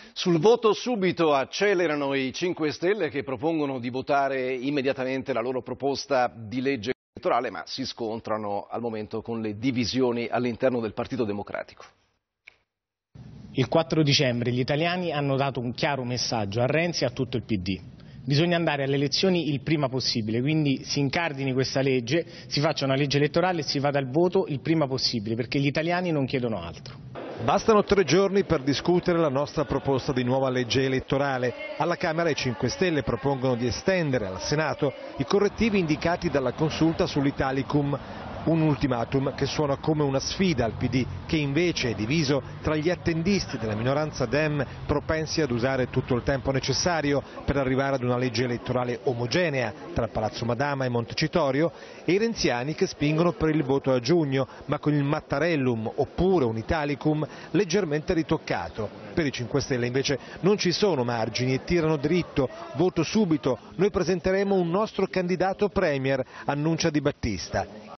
Sul voto subito accelerano i 5 Stelle che propongono di votare immediatamente la loro proposta di legge elettorale, ma si scontrano al momento con le divisioni all'interno del Partito Democratico. Il 4 dicembre gli italiani hanno dato un chiaro messaggio a Renzi e a tutto il PD. Bisogna andare alle elezioni il prima possibile, quindi si incardini questa legge, si faccia una legge elettorale e si vada al voto il prima possibile, perché gli italiani non chiedono altro. Bastano 3 giorni per discutere la nostra proposta di nuova legge elettorale. Alla Camera i 5 Stelle propongono di estendere al Senato i correttivi indicati dalla consulta sull'Italicum. Un ultimatum che suona come una sfida al PD, che invece è diviso tra gli attendisti della minoranza Dem, propensi ad usare tutto il tempo necessario per arrivare ad una legge elettorale omogenea tra Palazzo Madama e Montecitorio, e i renziani che spingono per il voto a giugno, ma con il Mattarellum oppure un Italicum leggermente ritoccato. Per i 5 Stelle invece non ci sono margini e tirano dritto, voto subito, noi presenteremo un nostro candidato premier, annuncia Di Battista.